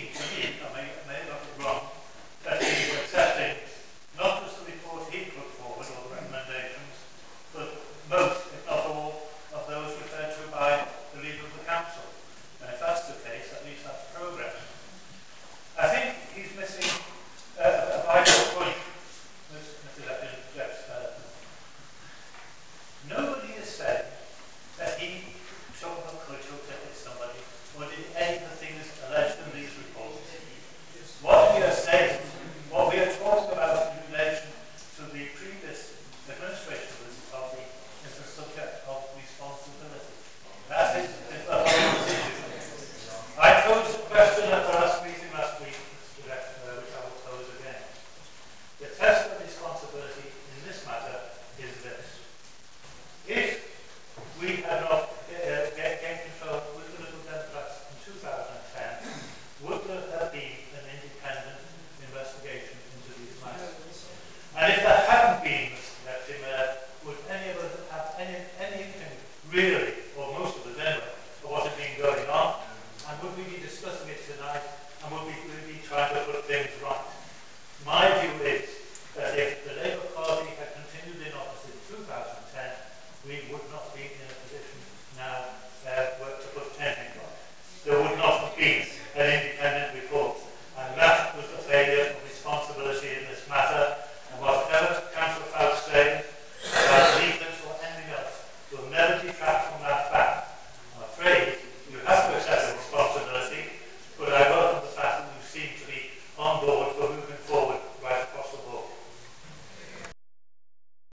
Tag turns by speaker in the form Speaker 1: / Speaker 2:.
Speaker 1: seemed to me, I may have got it wrong, that he was accepting not just the report he put forward or the recommendations, but most, if not all, of those referred to by the leader of the council. And if that's the case, at least that's progress. I think he's missing a vital point. Nobody has said that he took a cultural to hit somebody or did any of the things alleged in these reports. What we are saying, what we are talking about in relation to the previous administration of this party is the subject of responsibility. That is the whole issue. I posed a question at the last meeting last week, which I will pose again. The test of responsibility in this matter is this. If we had not gained control with the Liberal Democrats in 2010, would there have been an independent investigation into these matters? And if there hadn't been, Mr. Deputy Mayor, would any of us have anything really, or most of us anyway, of what had been going on? And would we be discussing it tonight? And would we be trying to put things right? My view is